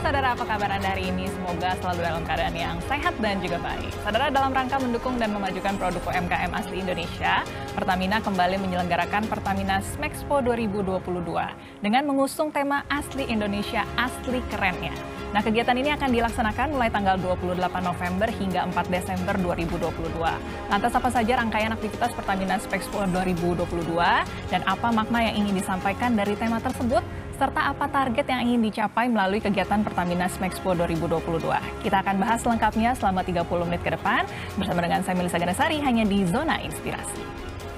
saudara, apa kabar Anda hari ini? Semoga selalu dalam keadaan yang sehat dan juga baik. Saudara, dalam rangka mendukung dan memajukan produk UMKM asli Indonesia, Pertamina kembali menyelenggarakan Pertamina Smexpo 2022 dengan mengusung tema Asli Indonesia, Asli Kerennya. Nah, kegiatan ini akan dilaksanakan mulai tanggal 28 November hingga 4 Desember 2022. Lantas apa saja rangkaian aktivitas Pertamina Smexpo 2022 dan apa makna yang ingin disampaikan dari tema tersebut? Serta apa target yang ingin dicapai melalui kegiatan Pertamina Smexpo 2022. Kita akan bahas lengkapnya selama 30 menit ke depan bersama dengan saya Melisa Ganasari hanya di Zona Inspirasi.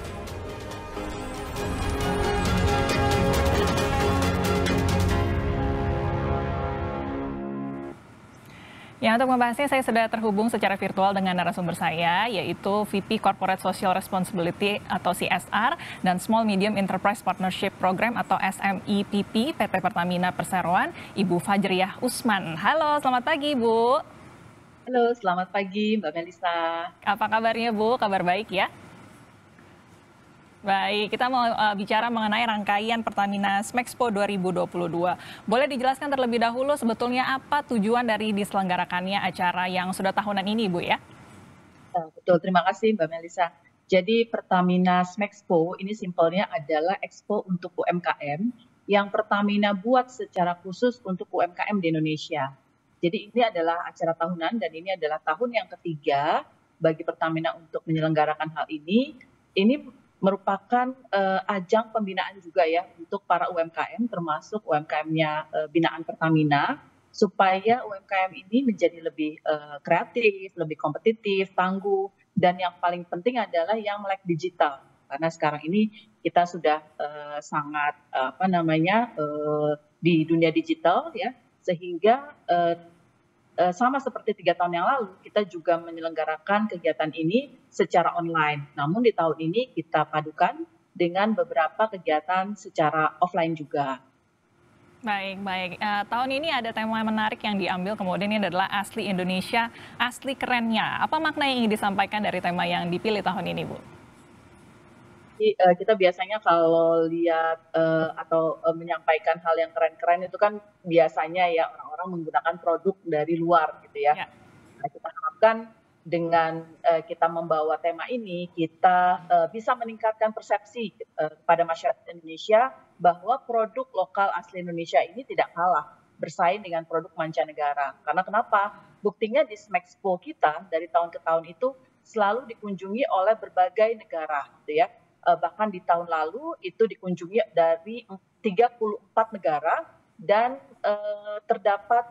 Ya, untuk membahasnya saya sudah terhubung secara virtual dengan narasumber saya, yaitu VP Corporate Social Responsibility atau CSR dan Small Medium Enterprise Partnership Program atau SMEPP PT Pertamina Perseroan, Ibu Fajriah Usman. Halo, selamat pagi Bu. Halo, selamat pagi Mbak Melisa. Apa kabarnya Bu? Kabar baik ya? Baik, kita mau bicara mengenai rangkaian Pertamina Smexpo 2022. Boleh dijelaskan terlebih dahulu sebetulnya apa tujuan dari diselenggarakannya acara yang sudah tahunan ini, Bu ya? Betul, terima kasih Mbak Melisa. Jadi Pertamina Smexpo ini simpelnya adalah expo untuk UMKM yang Pertamina buat secara khusus untuk UMKM di Indonesia. Jadi ini adalah acara tahunan dan ini adalah tahun yang ketiga bagi Pertamina untuk menyelenggarakan hal ini. Ini merupakan ajang pembinaan juga ya untuk para UMKM termasuk UMKM-nya binaan Pertamina supaya UMKM ini menjadi lebih kreatif, lebih kompetitif, tangguh dan yang paling penting adalah yang melek digital karena sekarang ini kita sudah sangat di dunia digital ya sehingga sama seperti 3 tahun yang lalu, kita juga menyelenggarakan kegiatan ini secara online. Namun di tahun ini kita padukan dengan beberapa kegiatan secara offline juga. Baik. Tahun ini ada tema menarik yang diambil, kemudian ini adalah Asli Indonesia, Asli Kerennya. Apa makna yang ingin disampaikan dari tema yang dipilih tahun ini, Bu? Jadi, kita biasanya kalau lihat atau menyampaikan hal yang keren-keren itu kan biasanya ya orang-orang menggunakan produk dari luar gitu ya. Ya. Nah, kita harapkan dengan kita membawa tema ini kita bisa meningkatkan persepsi kepada masyarakat Indonesia bahwa produk lokal asli Indonesia ini tidak kalah bersaing dengan produk mancanegara. Karena kenapa? Buktinya di Smexpo kita dari tahun ke tahun itu selalu dikunjungi oleh berbagai negara gitu ya. Bahkan di tahun lalu itu dikunjungi dari 34 negara dan terdapat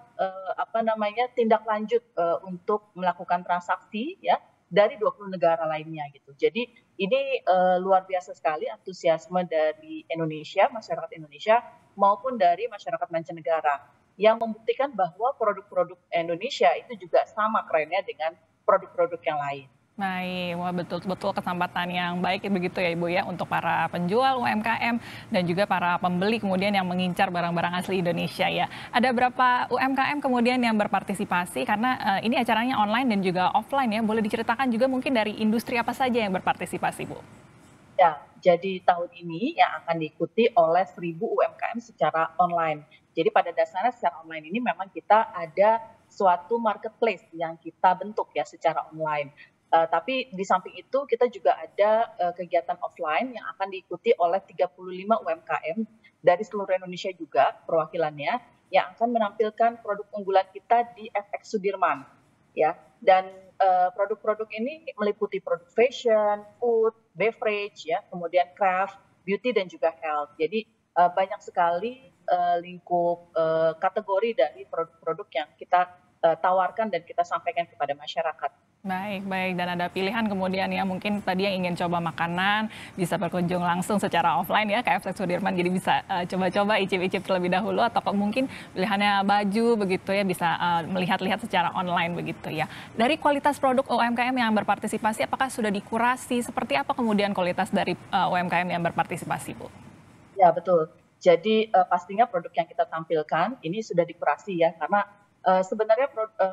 tindak lanjut untuk melakukan transaksi ya dari 20 negara lainnya gitu. Jadi ini luar biasa sekali antusiasme dari Indonesia, masyarakat Indonesia maupun dari masyarakat mancanegara yang membuktikan bahwa produk-produk Indonesia itu juga sama kerennya dengan produk-produk yang lain. Baik, wah betul-betul kesempatan yang baik begitu ya Ibu ya untuk para penjual UMKM dan juga para pembeli kemudian yang mengincar barang-barang asli Indonesia ya. Ada berapa UMKM kemudian yang berpartisipasi karena ini acaranya online dan juga offline ya. Boleh diceritakan juga mungkin dari industri apa saja yang berpartisipasi Bu? Ya, jadi tahun ini yang akan diikuti oleh 1.000 UMKM secara online. Jadi pada dasarnya secara online ini memang kita ada suatu marketplace yang kita bentuk ya secara online. Tapi di samping itu kita juga ada kegiatan offline yang akan diikuti oleh 35 UMKM dari seluruh Indonesia juga perwakilannya yang akan menampilkan produk unggulan kita di FX Sudirman ya. Dan produk-produk ini meliputi produk fashion, food, beverage ya, kemudian craft, beauty dan juga health. Jadi banyak sekali lingkup kategori dari produk-produk yang kita tawarkan dan kita sampaikan kepada masyarakat. Baik. Dan ada pilihan kemudian ya mungkin tadi yang ingin coba makanan bisa berkunjung langsung secara offline ya ke FX Sudirman jadi bisa coba-coba icip-icip terlebih dahulu atau mungkin pilihannya baju begitu ya bisa melihat-lihat secara online begitu ya. Dari kualitas produk UMKM yang berpartisipasi apakah sudah dikurasi seperti apa kemudian kualitas dari UMKM yang berpartisipasi Bu? Ya betul. Jadi pastinya produk yang kita tampilkan ini sudah dikurasi ya karena Sebenarnya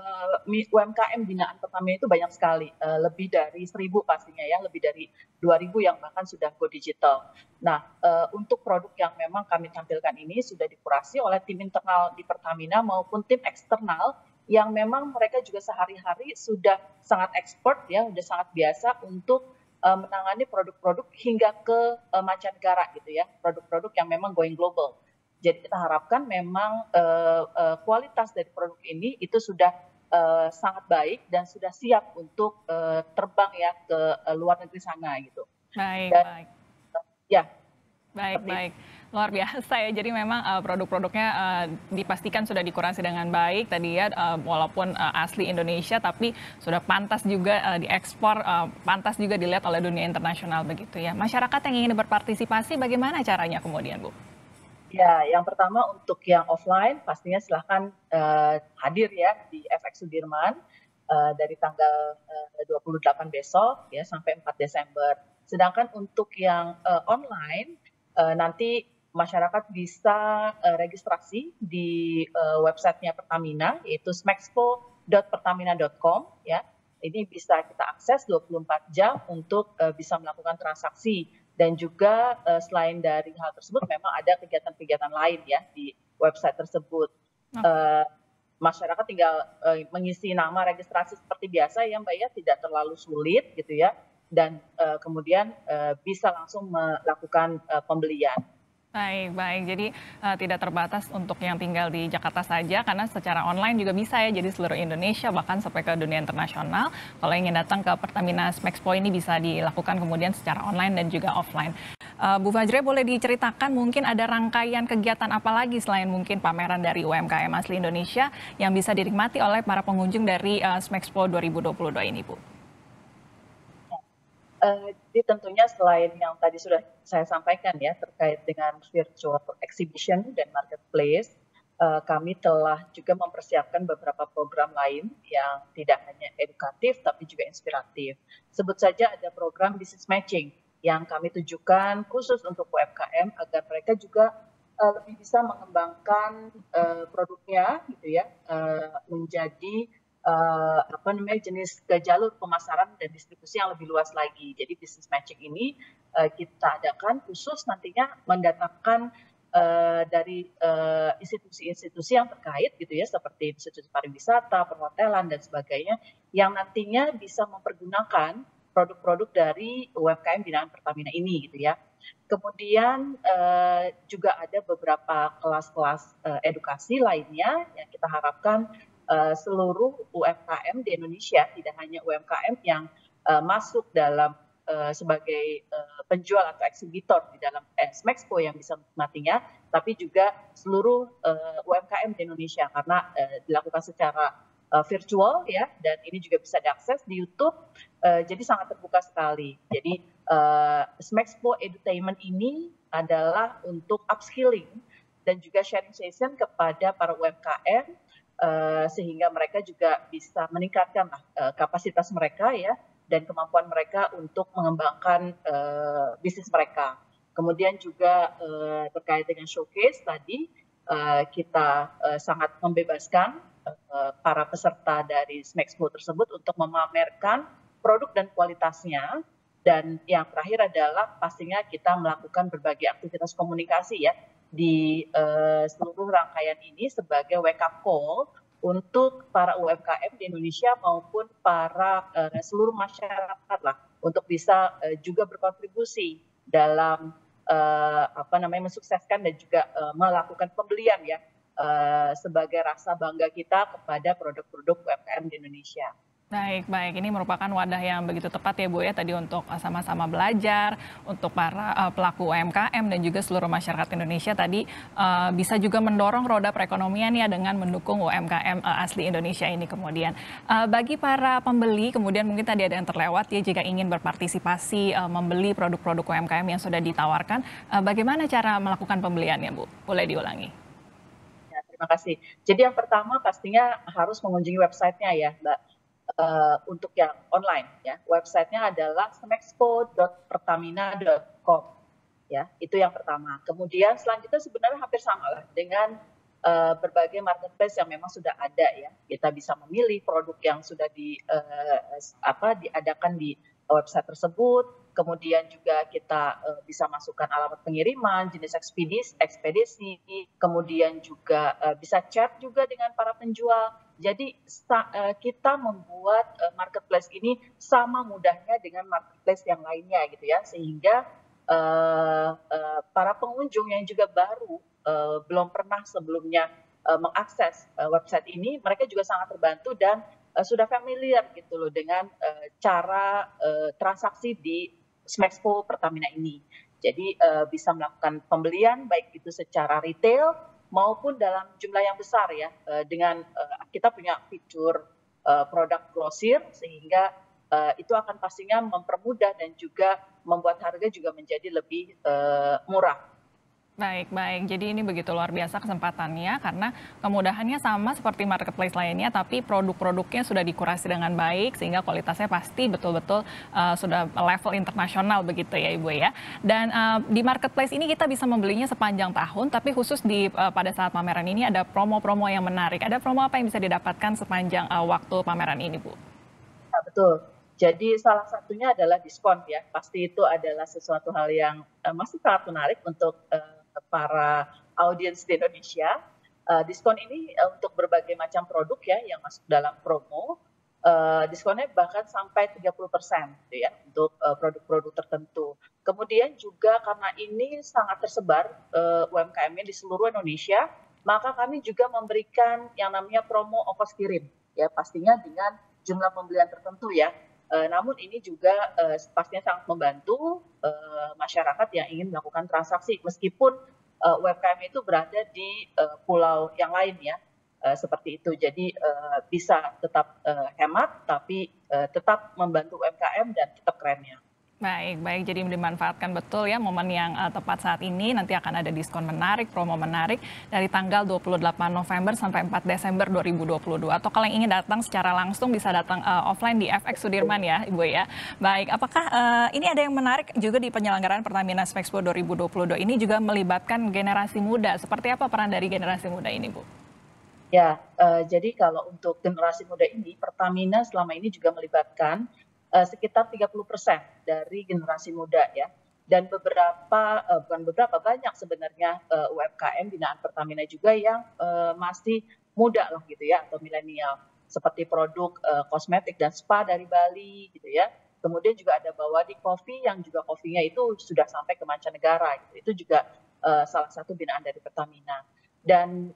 UMKM binaan Pertamina itu banyak sekali, lebih dari 1.000 pastinya ya, lebih dari 2.000 yang bahkan sudah go digital. Nah, untuk produk yang memang kami tampilkan ini sudah dikurasi oleh tim internal di Pertamina maupun tim eksternal yang memang mereka juga sehari-hari sudah sangat expert ya, sudah sangat biasa untuk menangani produk-produk hingga ke mancanegara gitu ya, produk-produk yang memang going global. Jadi kita harapkan memang kualitas dari produk ini itu sudah sangat baik dan sudah siap untuk terbang ya ke luar negeri sana gitu. Baik, Dan baik. ya, Baik, seperti itu. baik. Luar biasa ya. Jadi memang produk-produknya dipastikan sudah dikurasi dengan baik tadi ya, walaupun asli Indonesia tapi sudah pantas juga diekspor, pantas juga dilihat oleh dunia internasional begitu ya. Masyarakat yang ingin berpartisipasi bagaimana caranya kemudian, Bu? Ya, yang pertama untuk yang offline pastinya silahkan hadir ya di FX Sudirman dari tanggal 28 besok ya sampai 4 Desember. Sedangkan untuk yang online nanti masyarakat bisa registrasi di websitenya Pertamina yaitu smexpo.pertamina.com ya. Ini bisa kita akses 24 jam untuk bisa melakukan transaksi. Dan juga selain dari hal tersebut memang ada kegiatan-kegiatan lain ya di website tersebut. Masyarakat tinggal mengisi nama registrasi seperti biasa ya Mbak ya, tidak terlalu sulit gitu ya. Dan kemudian bisa langsung melakukan pembelian. Baik, baik. Jadi tidak terbatas untuk yang tinggal di Jakarta saja, karena secara online juga bisa ya, jadi seluruh Indonesia bahkan sampai ke dunia internasional. Kalau ingin datang ke Pertamina Smexpo ini bisa dilakukan kemudian secara online dan juga offline. Bu Fajre, boleh diceritakan mungkin ada rangkaian kegiatan apa lagi selain mungkin pameran dari UMKM asli Indonesia yang bisa dinikmati oleh para pengunjung dari Smexpo 2022 ini, Bu? Jadi tentunya selain yang tadi sudah saya sampaikan ya terkait dengan virtual exhibition dan marketplace, kami telah juga mempersiapkan beberapa program lain yang tidak hanya edukatif tapi juga inspiratif. Sebut saja ada program business matching yang kami tujukan khusus untuk UMKM agar mereka juga lebih bisa mengembangkan produknya gitu ya menjadi jenis ke jalur pemasaran dan distribusi yang lebih luas lagi. Jadi business matching ini kita adakan khusus nantinya mendatangkan dari institusi-institusi yang terkait gitu ya, seperti institusi pariwisata, perhotelan dan sebagainya, yang nantinya bisa mempergunakan produk-produk dari UMKM binaan Pertamina ini gitu ya. Kemudian juga ada beberapa kelas-kelas edukasi lainnya yang kita harapkan seluruh UMKM di Indonesia, tidak hanya UMKM yang masuk dalam sebagai penjual atau eksibitor di dalam Smexpo yang bisa menikmatinya, tapi juga seluruh UMKM di Indonesia karena dilakukan secara virtual ya, dan ini juga bisa diakses di YouTube, jadi sangat terbuka sekali. Jadi Smexpo Edutainment ini adalah untuk upskilling dan juga sharing session kepada para UMKM sehingga mereka juga bisa meningkatkan kapasitas mereka ya dan kemampuan mereka untuk mengembangkan bisnis mereka. Kemudian juga terkait dengan showcase tadi kita sangat membebaskan para peserta dari Smexpo tersebut untuk memamerkan produk dan kualitasnya. Dan yang terakhir adalah pastinya kita melakukan berbagai aktivitas komunikasi ya di seluruh rangkaian ini sebagai wake up call untuk para UMKM di Indonesia maupun para seluruh masyarakat lah untuk bisa juga berkontribusi dalam mensukseskan dan juga melakukan pembelian ya sebagai rasa bangga kita kepada produk-produk UMKM di Indonesia. Baik, baik. Ini merupakan wadah yang begitu tepat ya Bu ya tadi untuk sama-sama belajar, untuk para pelaku UMKM dan juga seluruh masyarakat Indonesia tadi bisa juga mendorong roda perekonomian ya dengan mendukung UMKM asli Indonesia ini kemudian. Bagi para pembeli kemudian mungkin tadi ada yang terlewat ya jika ingin berpartisipasi membeli produk-produk UMKM yang sudah ditawarkan, bagaimana cara melakukan pembeliannya Bu? Boleh diulangi? Ya, terima kasih. Jadi yang pertama pastinya harus mengunjungi websitenya ya Mbak. Untuk yang online ya websitenya adalah smexpo.pertamina.com ya itu yang pertama. Kemudian selanjutnya sebenarnya hampir sama lah dengan berbagai marketplace yang memang sudah ada ya. Kita bisa memilih produk yang sudah diadakan di website tersebut. Kemudian juga kita bisa masukkan alamat pengiriman, jenis ekspedisi, kemudian juga bisa chat juga dengan para penjual. Jadi kita membuat marketplace ini sama mudahnya dengan marketplace yang lainnya gitu ya, sehingga para pengunjung yang juga baru belum pernah sebelumnya mengakses website ini, mereka juga sangat terbantu dan sudah familiar gitu loh dengan cara transaksi di Smexpo Pertamina ini. Jadi bisa melakukan pembelian baik itu secara retail maupun dalam jumlah yang besar ya, dengan kita punya fitur produk grosir, sehingga itu akan pastinya mempermudah dan juga membuat harga juga menjadi lebih murah. Baik, baik. Jadi ini begitu luar biasa kesempatannya karena kemudahannya sama seperti marketplace lainnya, tapi produk-produknya sudah dikurasi dengan baik sehingga kualitasnya pasti betul-betul sudah level internasional begitu ya Ibu ya. Dan di marketplace ini kita bisa membelinya sepanjang tahun, tapi khusus pada saat pameran ini ada promo-promo yang menarik. Ada promo apa yang bisa didapatkan sepanjang waktu pameran ini, Bu? Nah, betul. Jadi salah satunya adalah diskon ya. Pasti itu adalah sesuatu hal yang masih sangat menarik untuk para audiens di Indonesia. Diskon ini untuk berbagai macam produk ya yang masuk dalam promo. Diskonnya bahkan sampai 30% gitu ya untuk produk-produk tertentu. Kemudian juga karena ini sangat tersebar UMKM-nya di seluruh Indonesia, maka kami juga memberikan yang namanya promo ongkos kirim ya, pastinya dengan jumlah pembelian tertentu ya. Namun ini juga pastinya sangat membantu masyarakat yang ingin melakukan transaksi meskipun UMKM itu berada di pulau yang lain ya, seperti itu. Jadi bisa tetap hemat tapi tetap membantu UMKM dan tetap kerennya. Baik, baik. Jadi dimanfaatkan betul ya momen yang tepat saat ini. Nanti akan ada diskon menarik, promo menarik dari tanggal 28 November sampai 4 Desember 2022. Atau kalau yang ingin datang secara langsung bisa datang offline di FX Sudirman ya, Ibu ya. Baik, apakah ini ada yang menarik juga di penyelenggaraan Pertamina Smexpo 2022 ini juga melibatkan generasi muda. Seperti apa peran dari generasi muda ini, Bu? Ya, jadi kalau untuk generasi muda ini, Pertamina selama ini juga melibatkan sekitar 30% dari generasi muda ya. Dan banyak sebenarnya UMKM binaan Pertamina juga yang masih muda lah gitu ya, atau milenial. Seperti produk kosmetik dan spa dari Bali gitu ya. Kemudian juga ada Bawadi Coffee yang juga kopinya itu sudah sampai ke mancanegara gitu. Itu juga salah satu binaan dari Pertamina. Dan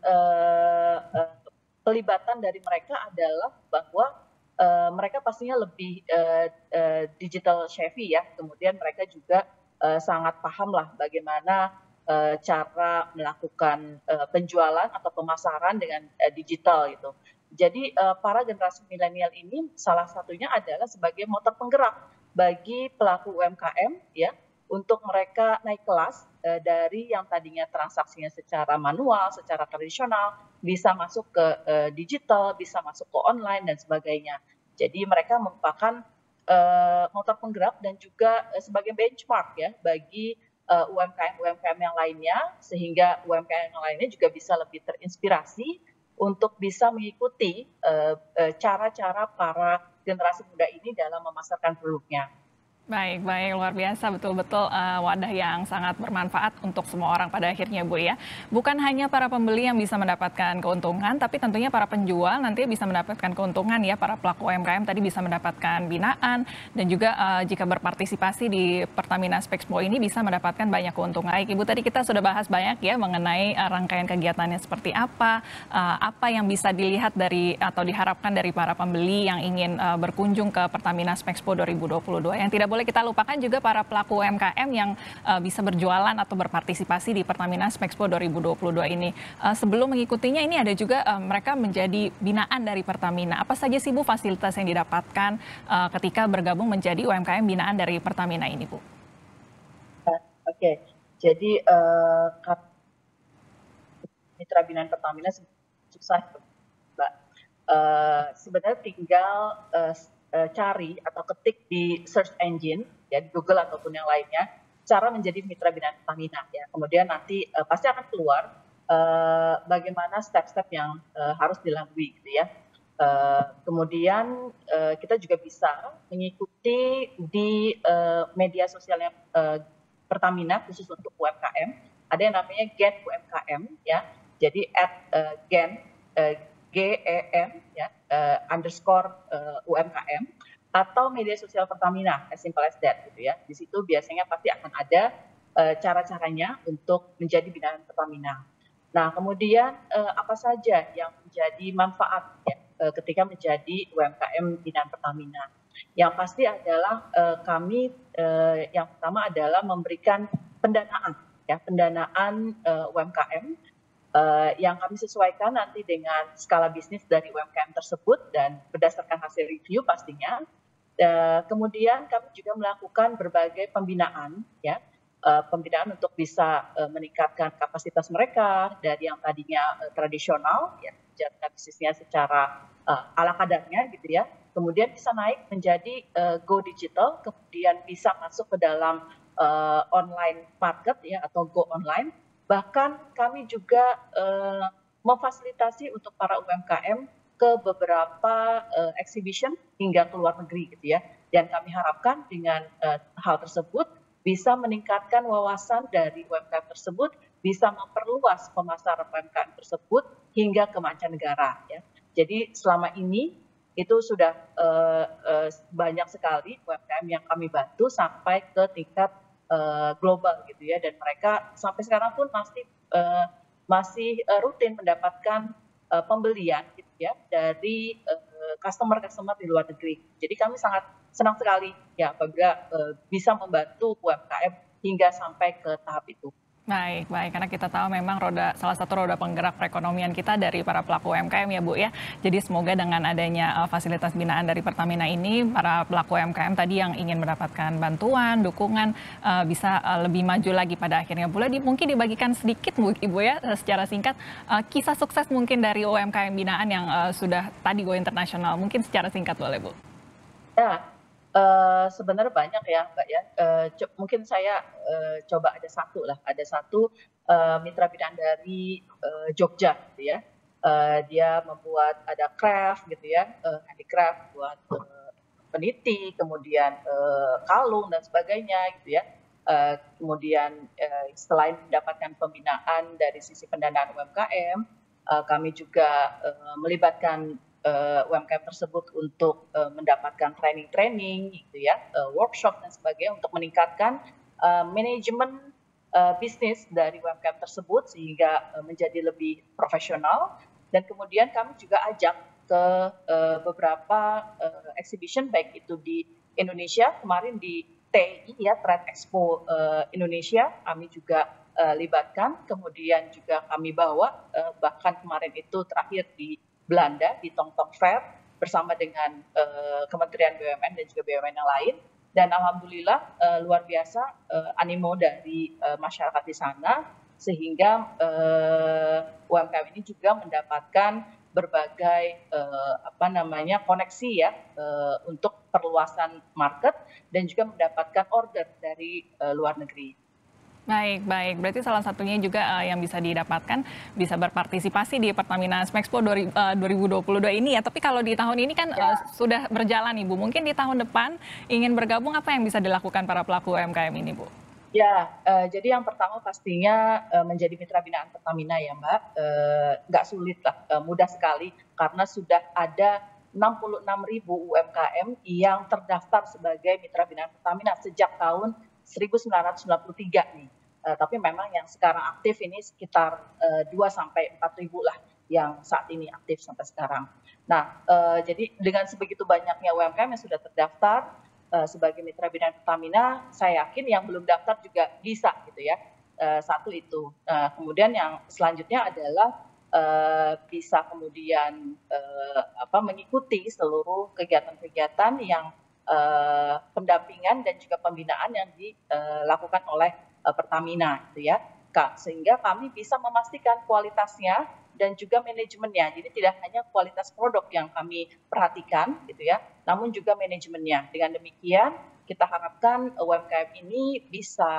pelibatan dari mereka adalah bahwa mereka pastinya lebih digital savvy ya, kemudian mereka juga sangat paham lah bagaimana cara melakukan penjualan atau pemasaran dengan digital gitu. Jadi para generasi milenial ini salah satunya adalah sebagai motor penggerak bagi pelaku UMKM ya, untuk mereka naik kelas dari yang tadinya transaksinya secara manual, secara tradisional, bisa masuk ke digital, bisa masuk ke online dan sebagainya. Jadi mereka merupakan motor penggerak dan juga sebagai benchmark ya bagi UMKM-UMKM yang lainnya, sehingga UMKM yang lainnya juga bisa lebih terinspirasi untuk bisa mengikuti cara-cara para generasi muda ini dalam memasarkan produknya. Baik, baik, luar biasa, betul-betul wadah yang sangat bermanfaat untuk semua orang pada akhirnya, Bu ya. Bukan hanya para pembeli yang bisa mendapatkan keuntungan, tapi tentunya para penjual nanti bisa mendapatkan keuntungan ya, para pelaku UMKM tadi bisa mendapatkan binaan, dan juga jika berpartisipasi di Pertamina Smexpo ini bisa mendapatkan banyak keuntungan. Baik, Ibu, tadi kita sudah bahas banyak ya mengenai rangkaian kegiatannya seperti apa yang bisa dilihat dari atau diharapkan dari para pembeli yang ingin berkunjung ke Pertamina Smexpo 2022. Yang tidak boleh kita lupakan juga para pelaku UMKM yang bisa berjualan atau berpartisipasi di Pertamina Smexpo 2022 ini. Sebelum mengikutinya ini ada juga mereka menjadi binaan dari Pertamina. Apa saja sih Bu fasilitas yang didapatkan ketika bergabung menjadi UMKM binaan dari Pertamina ini, Bu? Oke, jadi mitra binaan Pertamina susah, Mbak. Sebenarnya tinggal cari atau ketik di search engine ya, di Google ataupun yang lainnya, cara menjadi mitra binaan Pertamina ya. Kemudian nanti pasti akan keluar bagaimana step-step yang harus dilalui gitu ya. Kemudian kita juga bisa mengikuti di media sosialnya Pertamina khusus untuk UMKM. Ada yang namanya Gen UMKM ya. Jadi @gen GEM ya underscore UMKM atau media sosial Pertamina, as simple as that gitu ya. Di situ biasanya pasti akan ada cara-caranya untuk menjadi binaan Pertamina. Nah, kemudian apa saja yang menjadi manfaat ya, ketika menjadi UMKM binaan Pertamina? Yang pasti adalah kami yang pertama adalah memberikan pendanaan, ya pendanaan UMKM yang kami sesuaikan nanti dengan skala bisnis dari UMKM tersebut dan berdasarkan hasil review pastinya. Kemudian kami juga melakukan berbagai pembinaan, ya pembinaan untuk bisa meningkatkan kapasitas mereka dari yang tadinya tradisional, ya menjalankan bisnisnya secara ala kadarnya gitu ya. Kemudian bisa naik menjadi go digital, kemudian bisa masuk ke dalam online market ya atau go online. Bahkan kami juga memfasilitasi untuk para UMKM ke beberapa exhibition hingga ke luar negeri gitu ya. Dan kami harapkan dengan hal tersebut bisa meningkatkan wawasan dari UMKM tersebut, bisa memperluas pemasaran UMKM tersebut hingga ke mancanegara ya. Jadi selama ini itu sudah banyak sekali UMKM yang kami bantu sampai ke tingkat global gitu ya, dan mereka sampai sekarang pun masih rutin mendapatkan pembelian gitu ya dari customer di luar negeri. Jadi kami sangat senang sekali ya apabila bisa membantu UMKM hingga sampai ke tahap itu. Baik, baik. Karena kita tahu memang salah satu roda penggerak perekonomian kita dari para pelaku UMKM ya Bu ya. Jadi semoga dengan adanya fasilitas binaan dari Pertamina ini, para pelaku UMKM tadi yang ingin mendapatkan bantuan, dukungan bisa lebih maju lagi pada akhirnya. Mungkin dibagikan sedikit Bu Ibu ya secara singkat kisah sukses mungkin dari UMKM binaan yang sudah tadi go internasional. Mungkin secara singkat boleh Bu. Ya. Sebenarnya banyak ya Mbak ya, mungkin saya coba ada satu mitra binaan dari Jogja gitu ya, dia membuat ada craft gitu ya, handicraft buat peniti, kemudian kalung dan sebagainya gitu ya. Kemudian selain mendapatkan pembinaan dari sisi pendanaan UMKM, kami juga melibatkan UMKM tersebut untuk mendapatkan training gitu ya, workshop dan sebagainya untuk meningkatkan manajemen bisnis dari UMKM tersebut sehingga menjadi lebih profesional. Dan kemudian kami juga ajak ke beberapa exhibition baik itu di Indonesia, kemarin di TEI ya, Trade Expo Indonesia kami juga libatkan, kemudian juga kami bawa bahkan kemarin itu terakhir di Belanda di Tongtong Fair bersama dengan Kementerian BUMN dan juga BUMN yang lain, dan alhamdulillah luar biasa animo dari masyarakat di sana sehingga UMKM ini juga mendapatkan berbagai koneksi ya untuk perluasan market dan juga mendapatkan order dari luar negeri. Baik, baik. Berarti salah satunya juga yang bisa didapatkan bisa berpartisipasi di Pertamina Smexpo 2022 ini ya. Tapi kalau di tahun ini kan sudah berjalan Ibu. Mungkin di tahun depan ingin bergabung, apa yang bisa dilakukan para pelaku UMKM ini Bu? Ya, jadi yang pertama pastinya menjadi mitra binaan Pertamina ya Mbak. Nggak sulit lah, mudah sekali karena sudah ada 66.000 UMKM yang terdaftar sebagai mitra binaan Pertamina sejak tahun 1993 nih. Tapi memang yang sekarang aktif ini sekitar 2 sampai 4.000 lah yang saat ini aktif sampai sekarang. Nah, jadi dengan sebegitu banyaknya UMKM yang sudah terdaftar sebagai mitra binaan Pertamina, saya yakin yang belum daftar juga bisa gitu ya. Satu itu. Kemudian yang selanjutnya adalah bisa kemudian mengikuti seluruh kegiatan-kegiatan yang pendampingan dan juga pembinaan yang dilakukan oleh Pertamina gitu ya, sehingga kami bisa memastikan kualitasnya dan juga manajemennya. Jadi tidak hanya kualitas produk yang kami perhatikan gitu ya, namun juga manajemennya. Dengan demikian kita harapkan UMKM ini bisa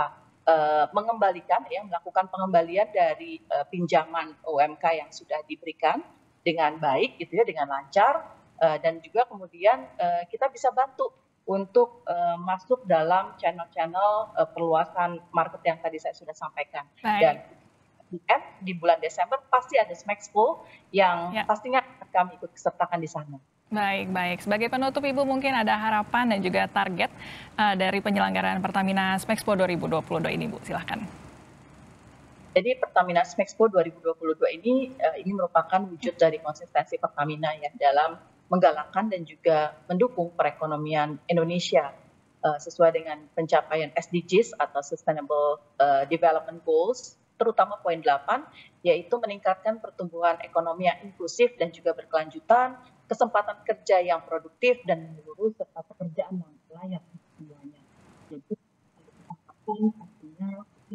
melakukan pengembalian dari pinjaman UMK yang sudah diberikan dengan baik gitu ya, dengan lancar, dan juga kemudian kita bisa bantu untuk masuk dalam channel-channel perluasan market yang tadi saya sudah sampaikan. Dan di bulan Desember pasti ada Smexpo yang pastinya akan kami ikut sertakan di sana. Baik. Sebagai penutup Ibu, mungkin ada harapan dan juga target dari penyelenggaraan Pertamina Smexpo 2022 ini, Bu. Silahkan. Jadi Pertamina Smexpo 2022 ini merupakan wujud dari konsistensi Pertamina ya dalam menggalakkan dan juga mendukung perekonomian Indonesia sesuai dengan pencapaian SDGs atau Sustainable Development Goals, terutama poin 8, yaitu meningkatkan pertumbuhan ekonomi yang inklusif dan juga berkelanjutan, kesempatan kerja yang produktif dan menyeluruh, serta pekerjaan yang layak semuanya. Jadi, artinya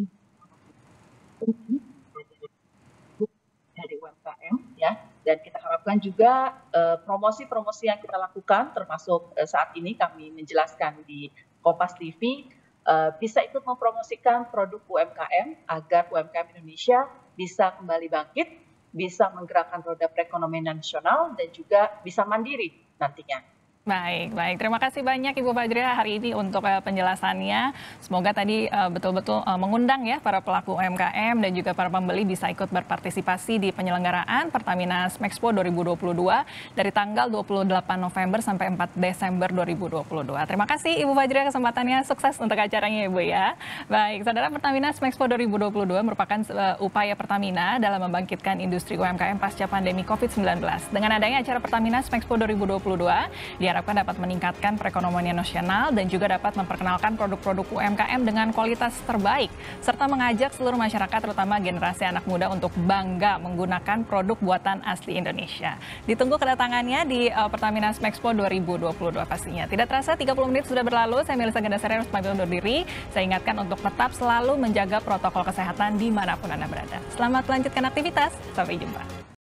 dari UMKM ya, dan kita harapkan juga promosi-promosi yang kita lakukan, termasuk saat ini kami menjelaskan di Kompas TV, bisa ikut mempromosikan produk UMKM agar UMKM Indonesia bisa kembali bangkit, bisa menggerakkan roda perekonomian nasional, dan juga bisa mandiri nantinya. Baik. Terima kasih banyak Ibu Fajriah hari ini untuk penjelasannya. Semoga tadi betul-betul mengundang ya para pelaku UMKM dan juga para pembeli bisa ikut berpartisipasi di penyelenggaraan Pertamina Smexpo 2022 dari tanggal 28 November sampai 4 Desember 2022. Terima kasih Ibu Fajriah kesempatannya, sukses untuk acaranya Ibu ya. Baik, saudara, Pertamina Smexpo 2022 merupakan upaya Pertamina dalam membangkitkan industri UMKM pasca pandemi COVID-19. Dengan adanya acara Pertamina Smexpo 2022, diharapkan dapat meningkatkan perekonomian nasional dan juga dapat memperkenalkan produk-produk UMKM dengan kualitas terbaik, serta mengajak seluruh masyarakat, terutama generasi anak muda, untuk bangga menggunakan produk buatan asli Indonesia. Ditunggu kedatangannya di Pertamina Smexpo 2022 pastinya. Tidak terasa 30 menit sudah berlalu, saya Melisa Gandasari harus pamit undur diri. Saya ingatkan untuk tetap selalu menjaga protokol kesehatan dimanapun Anda berada. Selamat melanjutkan aktivitas, sampai jumpa.